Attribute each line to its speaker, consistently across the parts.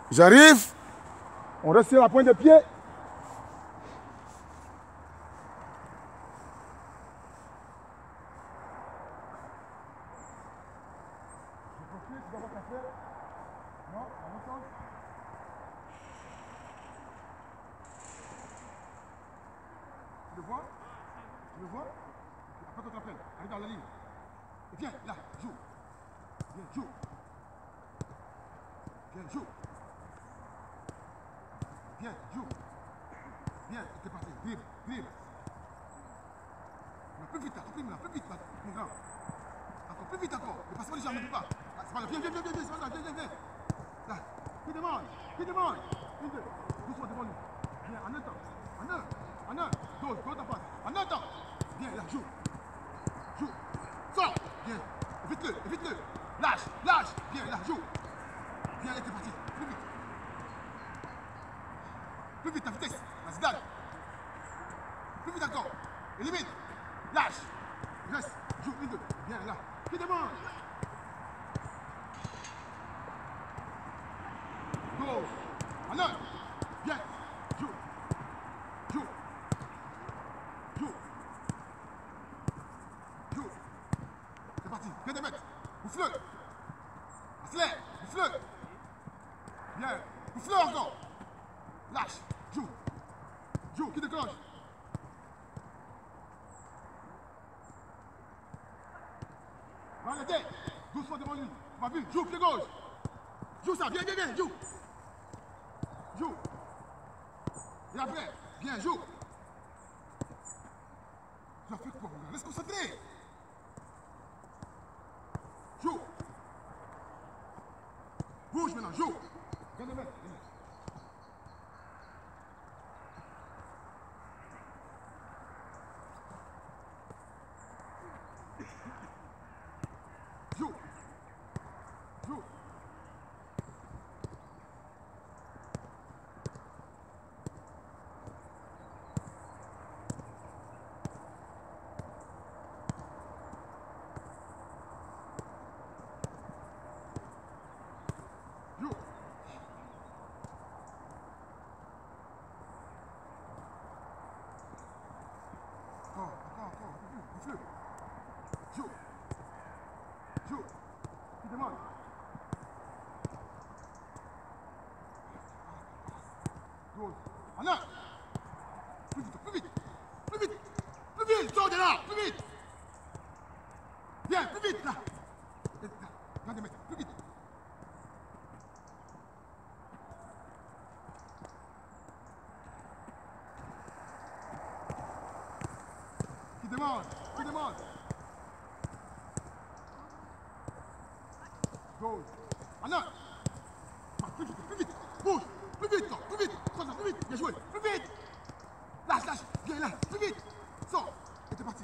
Speaker 1: J'arrive. On reste sur la pointe des pieds. Tu le vois? Tu le vois? Après ton appel, arrive dans la ligne. Et viens, là, joue. Viens, joue. Viens, joue. Viens, joue. Viens, c'est parti. Dribble, dribble. Plus vite, encore plus vite, mon grand. Encore plus vite encore. Ne passe pas les jambes, ne peux pas. Ah, c'est pas grave. Viens, viens, viens, viens, c'est pas grave. Viens, viens, viens. Là, qui demande? Qui demande? Une, deux. Doucement devant lui. Viens, en un temps. En un. En un. Dose, dose ta passe. En un temps. Viens, là, joue. Joue. Sors. Viens. Évite-le, évite-le. Lâche, lâche. Viens, là, joue. Viens, allez, c'est parti. Plus vite. Plus vite, ta vitesse. La Zidane. Plus vite encore. Élimine. Lâche. Reste. Joue, une, deux. Viens, là. Qui demande? Go. En un. Viens. Joue. Joue. Joue. Joue. C'est parti. Viens de mettre. Bouffe-le. Accélère. Bouffe-le. Viens. Bouffe-le encore. Lâche. Joue. Joue. Qui déclenche? Arrêtez. Doucement devant lui. Va vite. Joue. Pied gauche. Joue ça. Viens, viens, viens. Joue. Joue. Et après, viens, joue. Tu as fait quoi, mon gars? Reste concentré. Joue. Bouge maintenant, joue. Viens de mettre. Joue. Joue. Joue. Encore, bouffe-le. Joue. Joue. Qui demande? Dose. En un. Plus vite, plus vite. Plus vite. Plus vite. Sors de là. Plus vite. Viens, plus vite, là. Viens de mettre. Plus vite. Qui demande? Qui demande? Gauche. En un. Plus vite, plus vite. Bouge. Plus vite, sors. Plus vite. Sors, plus vite. Bien joué. Plus vite. Lâche, lâche. Viens là. Plus vite. Sors. Et t'es parti.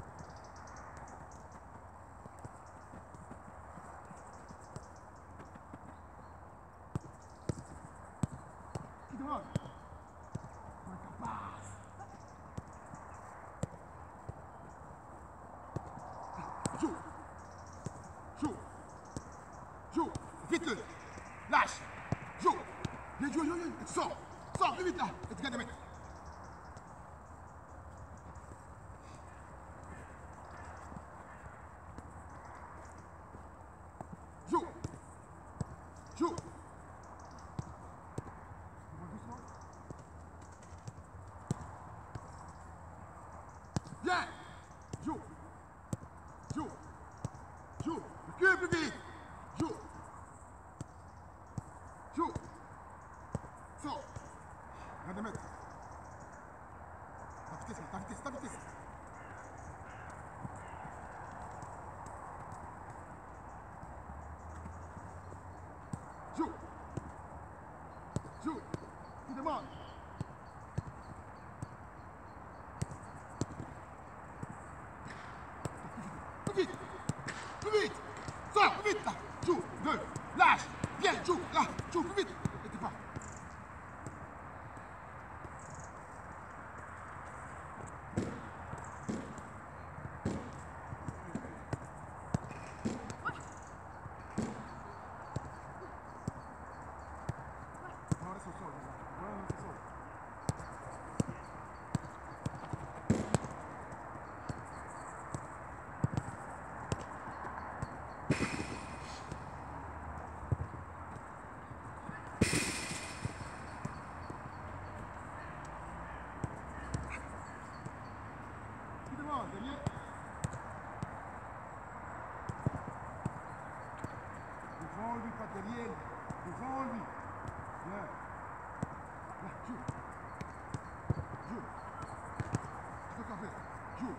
Speaker 1: Qui demande? Joue. Joue. Joue. Vite-le. Lâche. Joue. Viens, joue, joue, joue. Sors. Sors plus vite là. Et tu viens de mettre. Joue. Joue. Viens. Joue. Joue. Joue. Recule plus vite. Joue. Joue. Sors. Viens de mettre. Ta vitesse, ta vitesse, ta vitesse. Joue. Joue. Qui demande? Plus vite. Plus vite. Sors, plus vite là. Joue. Deux. Lâche. Viens, joue. Là. Joue, plus vite. Et t'es pas. derrière lui, devant lui. Bien. Là, joue. Joue. Tu fais qu'à faire. Joue.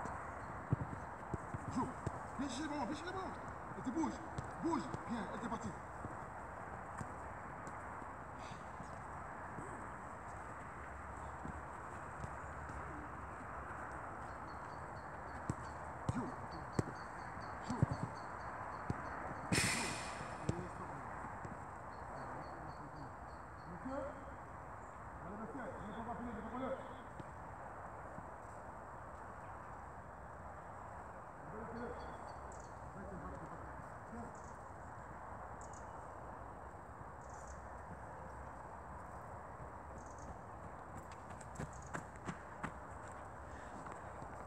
Speaker 1: Joue. Viens chercher le ballon, viens chercher le ballon. Et tu bouges. Bouge. Bien, elle est partie.